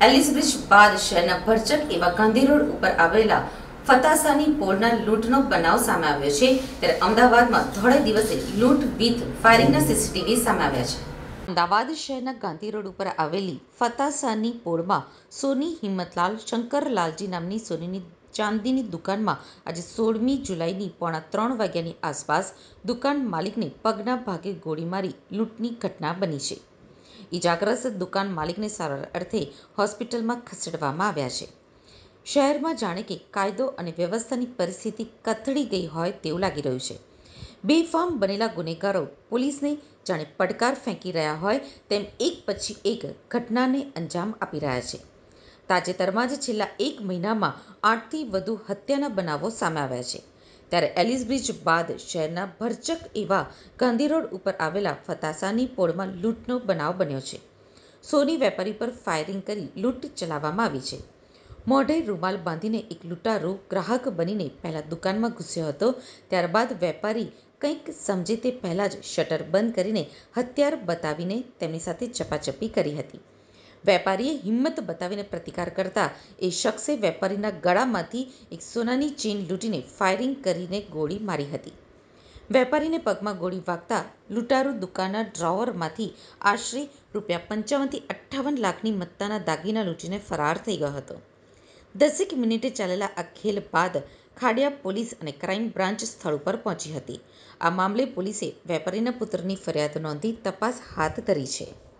Alice bridge બાદ શહેરના ભરચક એવા ગાંધી રોડ ઉપર આવેલા ફતાસાની પોળના લૂંટનો બનાવ સામે આવ્યો છે। ત્યારે અમદાવાદમાં ધોળે દિવસે લૂંટ વિથ ફાયરિંગના સીસીટીવી સામે આવ્યા છે। અમદાવાદ શહેરના ગાંધી રોડ ઉપર આવેલી ફતાસાની પોળમાં સોની હિંમતલાલ શંકરલાલજી નામની સોનીની ચાંદીની દુકાનમાં આજે 16મી જુલાઈની પોણા 3 વાગ્યાની આસપાસ દુકાન માલિકને પગના ભાગે ગોળી મારી લૂંટની ઘટના બની છે। ઇજાગ્રસ્ત દુકાન માલિકને સારવાર અર્થે હોસ્પિટલમાં ખસેડવામાં આવ્યા છે। શહેરમાં જાણે કે કાયદો અને વ્યવસ્થાની પરિસ્થિતિ કથળી ગઈ હોય તેવું લાગી રહ્યું છે। બેફામ બનેલા ગુનેગારો પોલીસને જાણે પડકાર ફેંકી રહ્યા હોય તેમ એક પછી એક ઘટનાને અંજામ આપી રહ્યા છે। તાજેતરમાં જ છેલ્લા 1 મહિનામાં 8થી વધુ હત્યાના બનાવો સામે આવ્યા છે। ત્યારે એલિસ બ્રિજ બાદ શહેરના ભરચક એવા ગાંધી રોડ ઉપર આવેલા ફતાસાની પોળમાં લૂંટનો બનાવ બન્યો છે। સોની વેપારી પર ફાયરિંગ કરી લૂંટ ચલાવવામાં આવી છે। મોઢે રૂમાલ બાંધીને એક લૂંટારૂ ગ્રાહક બનીને પહેલા દુકાનમાં ઘૂસ્યો હતો। ત્યારબાદ વેપારી કંઈક સમજે તે પહેલા જ શટર બંધ કરીને હથિયાર બતાવીને તેમની સાથે ઝપાઝપી કરી હતી। વેપારીએ હિંમત બતાવીને પ્રતિકાર કરતા એ શખ્સે વેપારીના ગળામાંથી એક સોનાની ચેઇન લૂંટીને ફાયરિંગ કરીને ગોળી મારી હતી। વેપારીને પગમાં ગોળી વાગતા લૂંટારૂ દુકાનના ડ્રોવરમાંથી આશરે ₹55 થી 58 લાખની મત્તાના દાગીના લૂંટીને ફરાર થઈ ગયો હતો। 10 મિનિટે ચાલેલા આ ખેલ બાદ ખાડિયા પોલીસ અને ક્રાઇમ બ્રાન્ચ સ્થળ ઉપર પહોંચી હતી। આ મામલે પોલીસે વેપારીના પુત્રની ફરિયાદ નોંધી તપાસ હાથ ધરી છે।